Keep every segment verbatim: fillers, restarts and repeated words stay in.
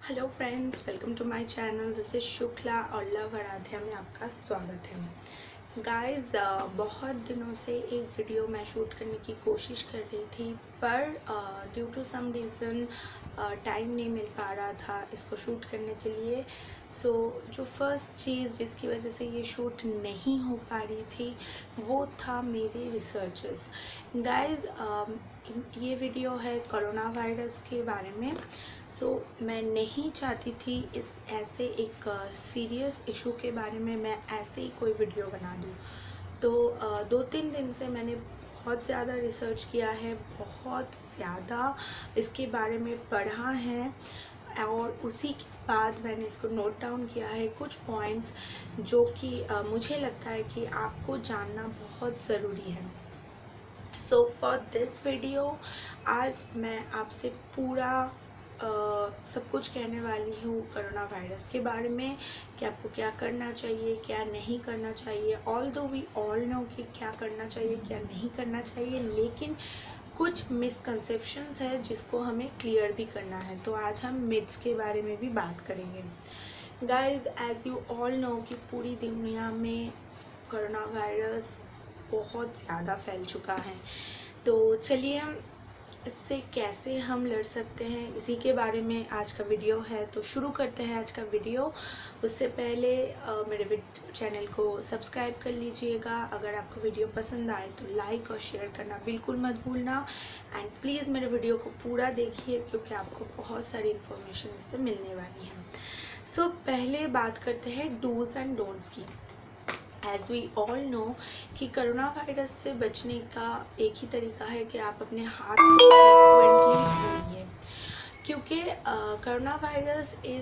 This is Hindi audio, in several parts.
Hello friends, welcome to my channel. This is Shukla और लव आराध्या में आपका स्वागत है। गाइस, बहुत दिनों से एक वीडियो मैं शूट करने की कोशिश कर रही थी, पर due to some reason time नहीं मिल पा रहा था इसको शूट करने के लिए। सो so, जो फर्स्ट चीज़ जिसकी वजह से ये शूट नहीं हो पा रही थी वो था मेरे रिसर्चेस। गाइस, ये वीडियो है कोरोना वायरस के बारे में। सो so, मैं नहीं चाहती थी इस ऐसे एक सीरियस uh, इशू के बारे में मैं ऐसे ही कोई वीडियो बना दूँ। तो uh, दो तीन दिन से मैंने बहुत ज़्यादा रिसर्च किया है, बहुत ज़्यादा इसके बारे में पढ़ा है और उसी के बाद मैंने इसको नोट डाउन किया है कुछ पॉइंट्स जो कि uh, मुझे लगता है कि आपको जानना बहुत ज़रूरी है। सो फॉर दिस वीडियो आज मैं आपसे पूरा Uh, सब कुछ कहने वाली हूँ कोरोना वायरस के बारे में कि आपको क्या करना चाहिए, क्या नहीं करना चाहिए। ऑल दो वी ऑल नो कि क्या करना चाहिए, क्या नहीं करना चाहिए, लेकिन कुछ मिसकंसेप्शंस है जिसको हमें क्लियर भी करना है। तो आज हम मिथ्स के बारे में भी बात करेंगे। Guys, as you all know कि पूरी दुनिया में कोरोना वायरस बहुत ज़्यादा फैल चुका है। तो चलिए हम इससे कैसे हम लड़ सकते हैं इसी के बारे में आज का वीडियो है। तो शुरू करते हैं आज का वीडियो। उससे पहले आ, मेरे चैनल को सब्सक्राइब कर लीजिएगा। अगर आपको वीडियो पसंद आए तो लाइक और शेयर करना बिल्कुल मत भूलना। एंड प्लीज़ मेरे वीडियो को पूरा देखिए क्योंकि आपको बहुत सारी इन्फॉर्मेशन इससे मिलने वाली है। सो so, पहले बात करते हैं डूज एंड डोंट्स की। एज़ वी ऑल नो कि कोरोना वायरस से बचने का एक ही तरीका है कि आप अपने हाथ को फ्रिक्वेंटली धोइए, क्योंकि कोरोना वायरस इज़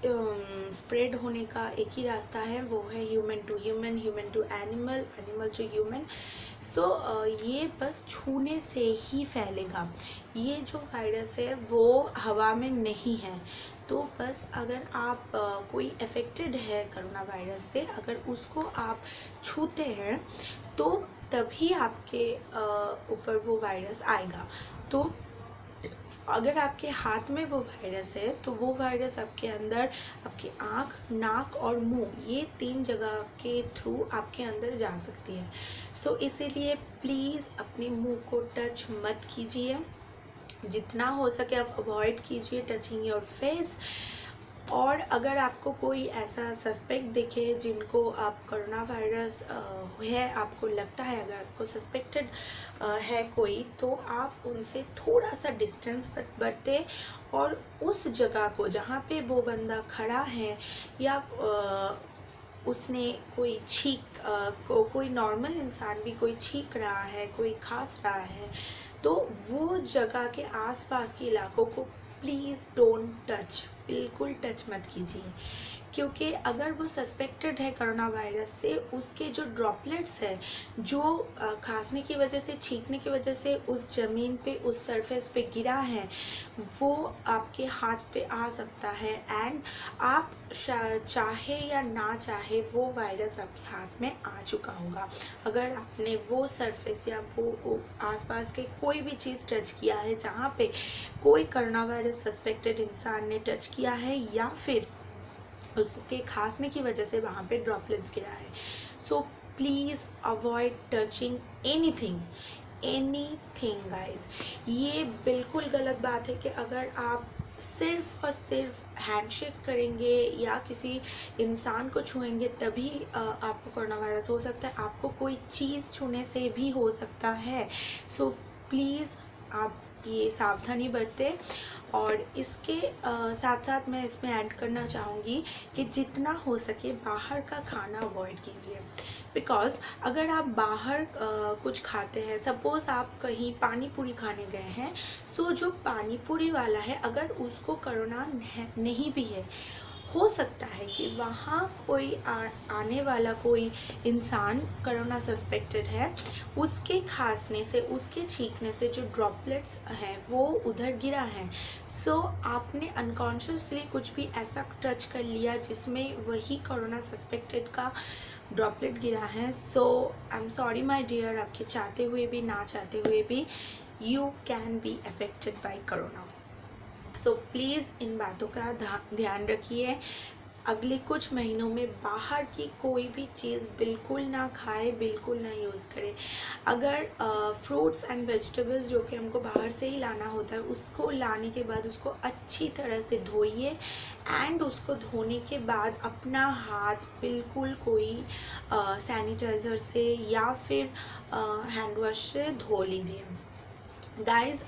स्प्रेड होने का एक ही रास्ता है, वो है human to human, human to animal, animal to human. So ये बस छूने से ही फैलेगा। ये जो वायरस है वो हवा में नहीं है। तो बस अगर आप uh, कोई अफेक्टेड है कोरोना वायरस से, अगर उसको आप छूते हैं तो तभी आपके ऊपर uh, वो वायरस आएगा। तो अगर आपके हाथ में वो वायरस है तो वो वायरस आपके अंदर, आपकी आँख, नाक और मुंह, ये तीन जगह के थ्रू आपके अंदर जा सकती है। सो so, इसीलिए प्लीज़ अपने मुंह को टच मत कीजिए। जितना हो सके आप अवॉइड कीजिए टचिंग योर फेस। और अगर आपको कोई ऐसा सस्पेक्ट दिखे जिनको आप कोरोना वायरस है, आपको लगता है, अगर आपको सस्पेक्टेड है कोई, तो आप उनसे थोड़ा सा डिस्टेंस पर बरतें और उस जगह को जहाँ पे वो बंदा खड़ा है या आ, उसने कोई छींक को, कोई नॉर्मल इंसान भी कोई छींक रहा है, कोई खांस रहा है, तो वो जगह के आसपास के इलाकों को प्लीज़ डोंट टच, बिल्कुल टच मत कीजिए। क्योंकि अगर वो सस्पेक्टेड है कोरोना वायरस से, उसके जो ड्रॉपलेट्स है जो खांसने की वजह से, छींकने की वजह से उस ज़मीन पे, उस सरफेस पे गिरा है, वो आपके हाथ पे आ सकता है। एंड आप चाहे या ना चाहे वो वायरस आपके हाथ में आ चुका होगा। अगर आपने वो सरफेस या वो आसपास के कोई भी चीज़ टच किया है जहाँ पे कोई कोरोना वायरस सस्पेक्टेड इंसान ने टच किया है या फिर उसके खांसने की वजह से वहाँ पे ड्रॉपलेट्स गिरा है, so please avoid touching anything, anything guys. ये बिल्कुल गलत बात है कि अगर आप सिर्फ और सिर्फ हैंडशेक करेंगे या किसी इंसान को छुएंगे तभी आपको कोरोना वायरस हो सकता है। आपको कोई चीज़ छूने से भी हो सकता है। सो प्लीज़ आप ये सावधानी बरतें। और इसके आ, साथ साथ मैं इसमें ऐड करना चाहूँगी कि जितना हो सके बाहर का खाना अवॉइड कीजिए। बिकॉज़ अगर आप बाहर आ, कुछ खाते हैं, सपोज़ आप कहीं पानी पूरी खाने गए हैं, सो जो पानी पूरी वाला है अगर उसको कोरोना नहीं भी है, हो सकता है कि वहाँ कोई आ, आने वाला कोई इंसान कोरोना सस्पेक्टेड है, उसके खांसने से, उसके छींकने से जो ड्रॉपलेट्स हैं वो उधर गिरा है। सो so, आपने अनकॉन्शियसली कुछ भी ऐसा टच कर लिया जिसमें वही कोरोना सस्पेक्टेड का ड्रॉपलेट गिरा है। So I am sorry my dear, आपके चाहते हुए भी ना चाहते हुए भी you can be affected by corona. So please इन बातों का ध्यान रखिए। अगले कुछ महीनों में बाहर की कोई भी चीज़ बिल्कुल ना खाए, बिल्कुल ना यूज़ करें। अगर फ्रूट्स एंड वेजिटेबल्स जो कि हमको बाहर से ही लाना होता है, उसको लाने के बाद उसको अच्छी तरह से धोइए एंड उसको धोने के बाद अपना हाथ बिल्कुल कोई सैनिटाइज़र से या फिर हैंड वॉश से धो लीजिए। गाइस,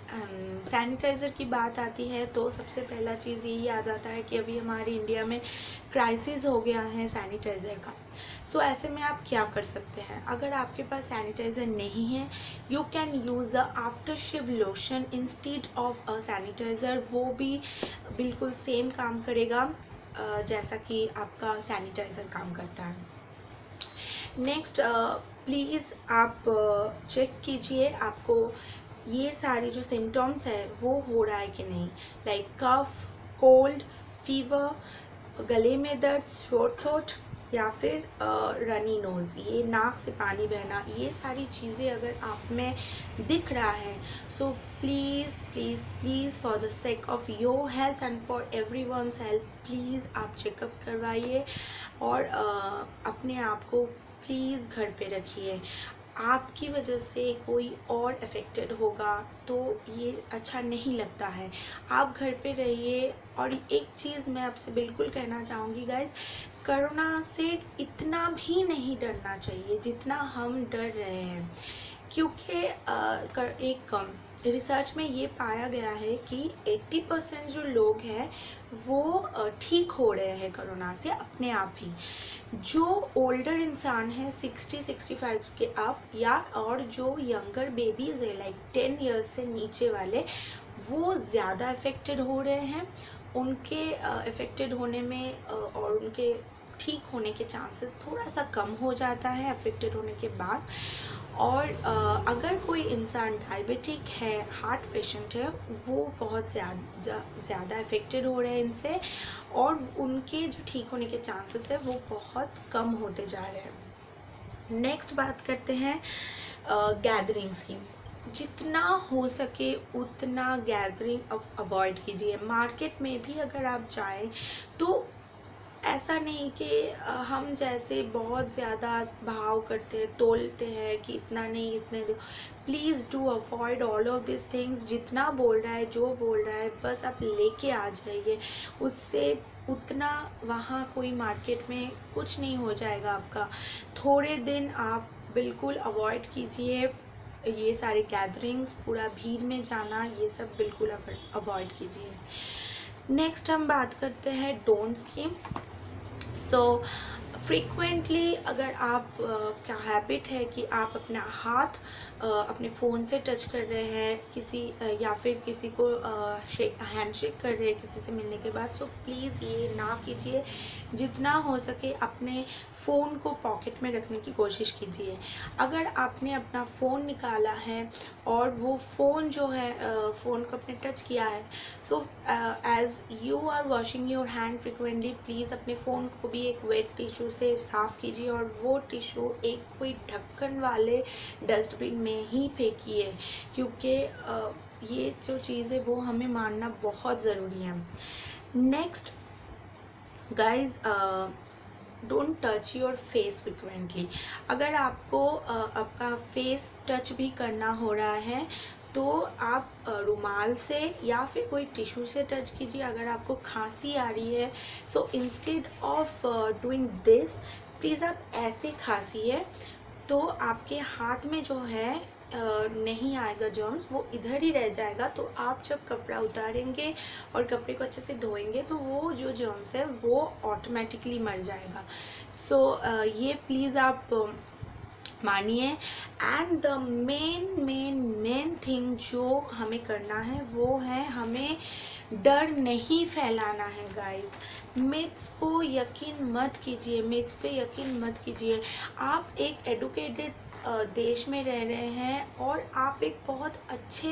सैनिटाइज़र की बात आती है तो सबसे पहला चीज़ यही याद आता है कि अभी हमारे इंडिया में क्राइसिस हो गया है सैनिटाइज़र का। सो so, ऐसे में आप क्या कर सकते हैं? अगर आपके पास सैनिटाइज़र नहीं है, you can use a aftershave lotion instead of a sanitiser. वो भी बिल्कुल सेम काम करेगा uh, जैसा कि आपका सैनिटाइज़र काम करता है। नेक्स्ट, प्लीज़ आप चेक uh, कीजिए आपको ये सारे जो सिम्टम्स है वो हो रहा है कि नहीं, लाइक कफ, कोल्ड, फीवर, गले में दर्द, शोर थ्रोट या फिर रनी नोज़, ये नाक से पानी बहना, ये सारी चीज़ें अगर आप में दिख रहा है, so please please please for the sake of your health and for everyone's health, please आप चेकअप करवाइए और uh, अपने आप को प्लीज़ घर पे रखिए। आपकी वजह से कोई और अफेक्टेड होगा तो ये अच्छा नहीं लगता है। आप घर पे रहिए। और एक चीज़ मैं आपसे बिल्कुल कहना चाहूँगी गाइस, कोरोना से इतना भी नहीं डरना चाहिए जितना हम डर रहे हैं, क्योंकि एक रिसर्च में ये पाया गया है कि अस्सी परसेंट जो लोग हैं वो ठीक हो रहे हैं कोरोना से अपने आप ही। जो ओल्डर इंसान है सिक्सटी सिक्सटी फाइव के अप, या और जो यंगर बेबीज़ है लाइक टेन इयर्स से नीचे वाले, वो ज़्यादा अफेक्टेड हो रहे हैं। उनके अफेक्टेड होने में uh, और उनके ठीक होने के चांसेस थोड़ा सा कम हो जाता है अफेक्टेड होने के बाद। और uh, अगर कोई इंसान डायबिटिक है, हार्ट पेशेंट है, वो बहुत ज़्यादा ज़्यादा अफेक्टेड हो रहे हैं इनसे, और उनके जो ठीक होने के चांसेस है वो बहुत कम होते जा रहे हैं। नेक्स्ट बात करते हैं गैदरिंग्स की। जितना हो सके उतना गैदरिंग अवॉइड कीजिए। मार्केट में भी अगर आप जाएं तो ऐसा नहीं कि हम जैसे बहुत ज़्यादा भाव करते हैं, तोलते हैं कि इतना नहीं इतने दो। Please do avoid all of this things. जितना बोल रहा है, जो बोल रहा है, बस आप लेके आ जाइए। उससे उतना वहाँ कोई मार्केट में कुछ नहीं हो जाएगा आपका। थोड़े दिन आप बिल्कुल अवॉइड कीजिए ये सारे गैदरिंग्स, पूरा भीड़ में जाना, ये सब बिल्कुल अवॉइड कीजिए। नेक्स्ट हम बात करते हैं डोंट्स की। सो फ्रीक्वेंटली अगर आप uh, क्या हैबिट है कि आप अपना हाथ uh, अपने फ़ोन से टच कर रहे हैं किसी uh, या फिर किसी को शेक हैंड शेक कर रहे हैं किसी से मिलने के बाद, सो प्लीज़ ये ना कीजिए। जितना हो सके अपने फ़ोन को पॉकेट में रखने की कोशिश कीजिए। अगर आपने अपना फ़ोन निकाला है और वो फ़ोन जो है फ़ोन को अपने टच किया है, so as you are washing your hand frequently, please अपने फ़ोन को भी एक वेट टिश्यू से साफ़ कीजिए और वो टिश्यू एक कोई ढक्कन वाले डस्टबिन में ही फेंकिए, क्योंकि uh, ये जो चीज़ है वो हमें मानना बहुत ज़रूरी है। Next guys, don't touch your face frequently. अगर आपको uh, आपका फेस टच भी करना हो रहा है तो आप रुमाल से या फिर कोई टिश्यू से टच कीजिए। अगर आपको खांसी आ रही है, so instead of doing this, please आप ऐसे खांसिए तो आपके हाथ में जो है Uh, नहीं आएगा जर्म्स, वो इधर ही रह जाएगा। तो आप जब कपड़ा उतारेंगे और कपड़े को अच्छे से धोएंगे तो वो जो जर्म्स है वो ऑटोमेटिकली मर जाएगा। सो so, uh, ये प्लीज़ आप uh, मानिए। And the main main main thing जो हमें करना है वो है हमें डर नहीं फैलाना है गाइस। मिथ्स को यकीन मत कीजिए, मिथ्स पे यकीन मत कीजिए। आप एक एडुकेटेड देश में रह रहे हैं और आप एक बहुत अच्छे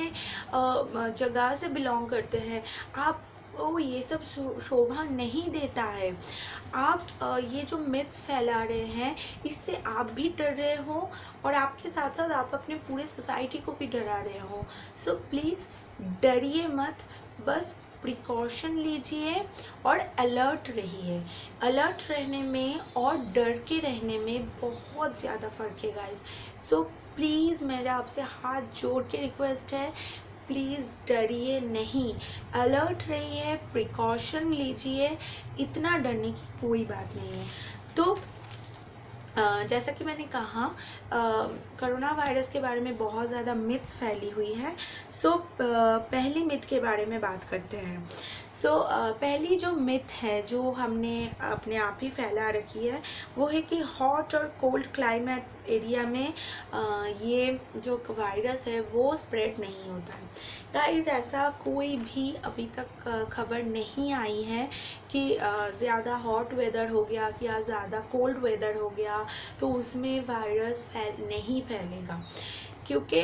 जगह से बिलोंग करते हैं। आप वो ये सब शोभा नहीं देता है। आप ये जो मिथ्स फैला रहे हैं इससे आप भी डर रहे हो और आपके साथ साथ आप अपने पूरे सोसाइटी को भी डरा रहे हो। सो प्लीज़ डरिए मत, बस प्रिकॉशन लीजिए और अलर्ट रहिए। अलर्ट रहने में और डर के रहने में बहुत ज़्यादा फ़र्क है गाइस। सो प्लीज़ मेरा आपसे हाथ जोड़ के रिक्वेस्ट है, प्लीज़ डरिए नहीं, अलर्ट रहिए, प्रिकॉशन लीजिए, इतना डरने की कोई बात नहीं है। तो Uh, जैसा कि मैंने कहा कोरोना uh, वायरस के बारे में बहुत ज़्यादा मिथ्स फैली हुई है। सो so, uh, पहली मिथ के बारे में बात करते हैं। सो so, uh, पहली जो मिथ है जो हमने अपने आप ही फैला रखी है वो है कि हॉट और कोल्ड क्लाइमेट एरिया में uh, ये जो वायरस है वो स्प्रेड नहीं होता है। गाइस ऐसा कोई भी अभी तक खबर नहीं आई है कि ज़्यादा हॉट वेदर हो गया या ज़्यादा कोल्ड वेदर हो गया तो उसमें वायरस फैल नहीं फैलेगा, क्योंकि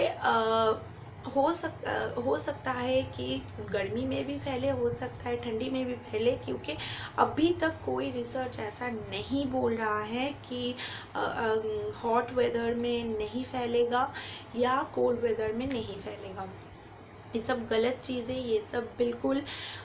हो सकता हो सकता है कि गर्मी में भी फैले, हो सकता है ठंडी में भी फैले, क्योंकि अभी तक कोई रिसर्च ऐसा नहीं बोल रहा है कि हॉट वेदर में नहीं फैलेगा या कोल्ड वेदर में नहीं फैलेगा। ये सब गलत चीज़ें, ये सब बिल्कुल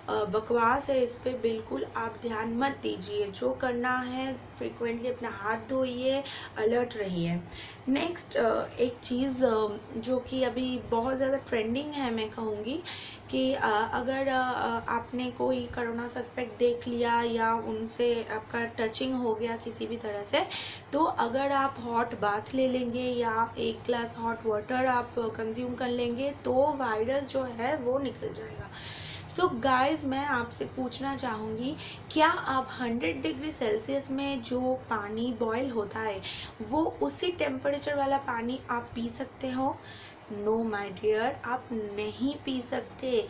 बकवास है, इस पे बिल्कुल आप ध्यान मत दीजिए। जो करना है फ्रिक्वेंटली अपना हाथ धोइए, अलर्ट रहिए। नेक्स्ट एक चीज़ जो कि अभी बहुत ज़्यादा ट्रेंडिंग है, मैं कहूँगी कि अगर आपने कोई कोरोना सस्पेक्ट देख लिया या उनसे आपका टचिंग हो गया किसी भी तरह से, तो अगर आप हॉट बाथ ले लेंगे या एक ग्लास हॉट वाटर आप कंज्यूम कर लेंगे तो वायरस जो है वो निकल जाएगा। सो so गाइस मैं आपसे पूछना चाहूँगी, क्या आप हंड्रेड डिग्री सेल्सियस में जो पानी बॉयल होता है वो उसी टेम्परेचर वाला पानी आप पी सकते हो? नो माय डियर, आप नहीं पी सकते।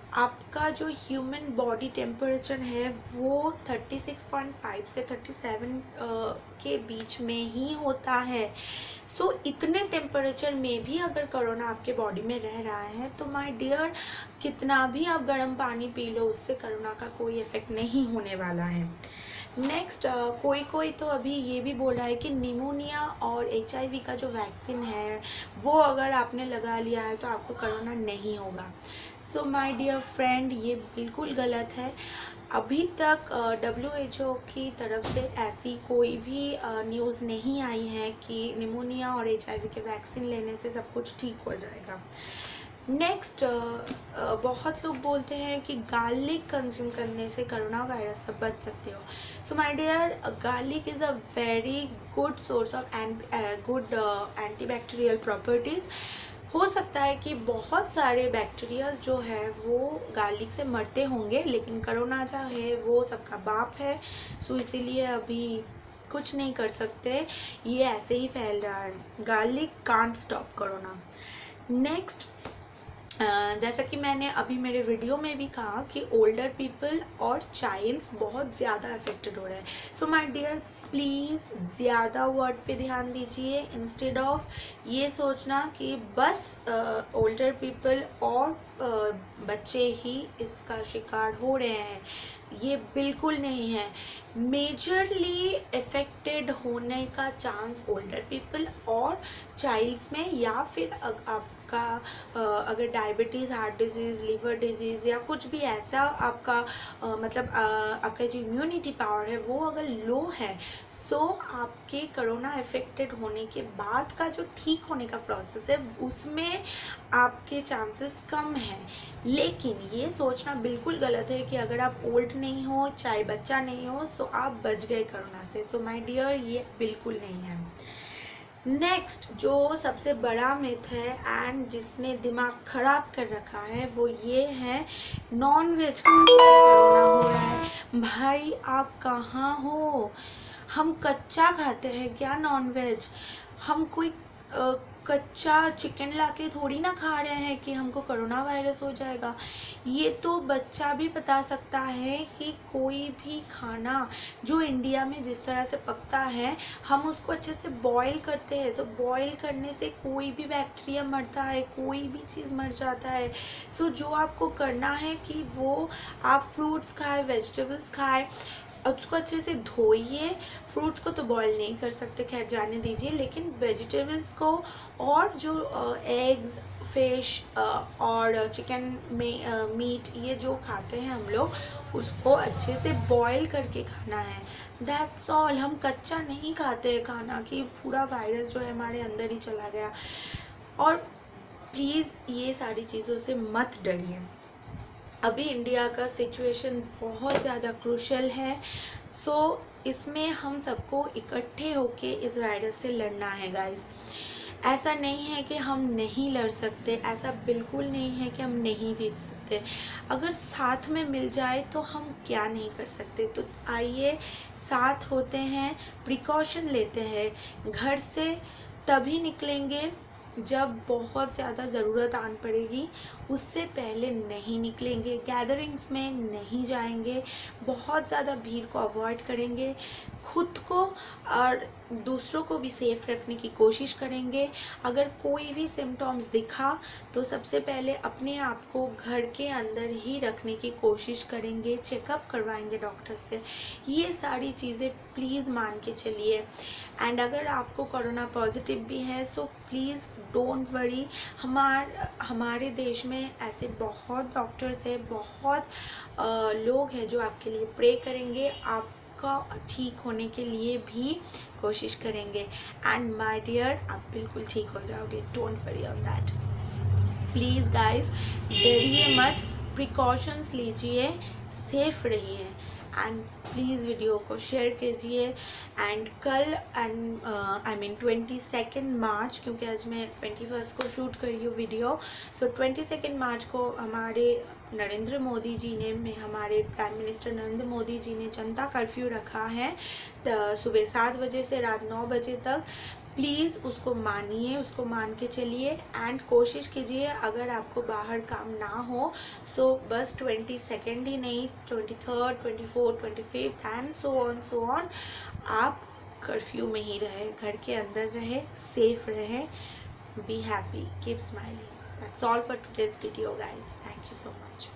आपका जो ह्यूमन बॉडी टेम्परेचर है वो थर्टी सिक्स पॉइंट फाइव से थर्टी सेवन के बीच में ही होता है। सो so, इतने टेम्परेचर में भी अगर कोरोना आपके बॉडी में रह रहा है तो माय डियर, कितना भी आप गर्म पानी पी लो उससे कोरोना का कोई इफ़ेक्ट नहीं होने वाला है। नेक्स्ट uh, कोई कोई तो अभी ये भी बोल रहा है कि निमोनिया और एच आई वी का जो वैक्सीन है वो अगर आपने लगा लिया है तो आपको कोरोना नहीं होगा। सो माय डियर फ्रेंड, ये बिल्कुल गलत है। अभी तक डब्ल्यू एच ओ की तरफ से ऐसी कोई भी न्यूज़ नहीं आई है कि निमोनिया और एच आई वी के वैक्सीन लेने से सब कुछ ठीक हो जाएगा। नेक्स्ट uh, uh, बहुत लोग बोलते हैं कि गार्लिक कंज्यूम करने से कोरोना वायरस से बच सकते हो। So my dear, garlic is a very good source of good antibacterial properties. हो सकता है कि बहुत सारे बैक्टीरिया जो है वो गार्लिक से मरते होंगे, लेकिन कोरोना जो है वो सबका बाप है। सो इसीलिए अभी कुछ नहीं कर सकते, ये ऐसे ही फैल रहा है। Garlic can't stop corona. Next Uh, जैसा कि मैंने अभी मेरे वीडियो में भी कहा कि ओल्डर पीपल और चाइल्ड्स बहुत ज़्यादा अफेक्टेड हो रहे हैं। सो माय डियर, प्लीज़ ज़्यादा वर्ड पे ध्यान दीजिए इंस्टेड ऑफ ये सोचना कि बस ओल्डर uh, पीपल और uh, बच्चे ही इसका शिकार हो रहे हैं। ये बिल्कुल नहीं है। मेजरली अफेक्टेड होने का चांस ओल्डर पीपल और चाइल्ड्स में, या फिर आपका अगर diabetes, heart disease, liver disease या कुछ भी ऐसा आपका मतलब आपका जो इम्यूनिटी पावर है वो अगर लो है, सो आपके कोरोना अफेक्टेड होने के बाद का जो ठीक होने का प्रोसेस है उसमें आपके चांसेस कम हैं। लेकिन ये सोचना बिल्कुल गलत है कि अगर आप ओल्ड नहीं हो, चाहे बच्चा नहीं हो, सो आप बच गए कोरोना से। सो माय डियर, ये बिल्कुल नहीं है। नेक्स्ट जो सबसे बड़ा मिथ है एंड जिसने दिमाग खराब कर रखा है वो ये है नॉन वेज खाने से कोरोना हो रहा है। भाई आप कहाँ हो? हम कच्चा खाते हैं क्या नॉन वेज? हम कोई आ, कच्चा चिकन लाके थोड़ी ना खा रहे हैं कि हमको कोरोना वायरस हो जाएगा। ये तो बच्चा भी बता सकता है कि कोई भी खाना जो इंडिया में जिस तरह से पकता है हम उसको अच्छे से बॉईल करते हैं। सो बॉईल करने से कोई भी बैक्टीरिया मरता है, कोई भी चीज़ मर जाता है। सो जो आपको करना है कि वो आप फ्रूट्स खाएं, वेजिटेबल्स खाएं, उसको अच्छे से धोइए। फ्रूट्स को तो बॉईल नहीं कर सकते, खैर जाने दीजिए, लेकिन वेजिटेबल्स को और जो एग्स, फिश और चिकन में मीट, ये जो खाते हैं हम लोग, उसको अच्छे से बॉईल करके खाना है। That's all. हम कच्चा नहीं खाते हैं खाना कि पूरा वायरस जो है हमारे अंदर ही चला गया। और प्लीज़ ये सारी चीज़ों से मत डरिए। अभी इंडिया का सिचुएशन बहुत ज़्यादा क्रूशल है, सो इसमें हम सबको इकट्ठे होके इस वायरस से लड़ना है गाइस। ऐसा नहीं है कि हम नहीं लड़ सकते, ऐसा बिल्कुल नहीं है कि हम नहीं जीत सकते। अगर साथ में मिल जाए तो हम क्या नहीं कर सकते। तो आइए साथ होते हैं, प्रिकॉशन लेते हैं। घर से तभी निकलेंगे जब बहुत ज़्यादा ज़रूरत आन पड़ेगी, उससे पहले नहीं निकलेंगे। गैदरिंग्स में नहीं जाएंगे, बहुत ज़्यादा भीड़ को अवॉइड करेंगे, खुद को और दूसरों को भी सेफ़ रखने की कोशिश करेंगे। अगर कोई भी सिम्टम्स दिखा तो सबसे पहले अपने आप को घर के अंदर ही रखने की कोशिश करेंगे, चेकअप करवाएंगे डॉक्टर से। ये सारी चीज़ें प्लीज़ मान के चलिए। एंड अगर आपको कोरोना पॉजिटिव भी है सो प्लीज़ डोंट वरी। हमार हमारे देश में ऐसे बहुत डॉक्टर्स हैं, बहुत आ, लोग हैं जो आपके लिए प्रे करेंगे, आपका ठीक होने के लिए भी कोशिश करेंगे। एंड माय डियर, आप बिल्कुल ठीक हो जाओगे, don't worry on that. Please guys, डरिए मत, प्रिकॉशंस लीजिए, सेफ रहिए एंड प्लीज़ वीडियो को शेयर कीजिए। एंड कल and I mean twenty second March, क्योंकि आज मैं ट्वेंटी फर्स्ट को शूट कर रही हूँ video, so twenty second March को हमारे नरेंद्र मोदी जी ने में हमारे प्राइम मिनिस्टर नरेंद्र मोदी जी ने जनता कर्फ्यू रखा है सुबह सात बजे से रात नौ बजे तक। प्लीज़ उसको मानिए, उसको मान के चलिए एंड कोशिश कीजिए अगर आपको बाहर काम ना हो सो बस ट्वेंटी सेकेंड ही नहीं, twenty third, twenty fourth, twenty fifth and so on so on आप कर्फ्यू में ही रहे, घर के अंदर रहे, सेफ रहे। Be happy, keep smiling. That's all for today's video guys. Thank you so much.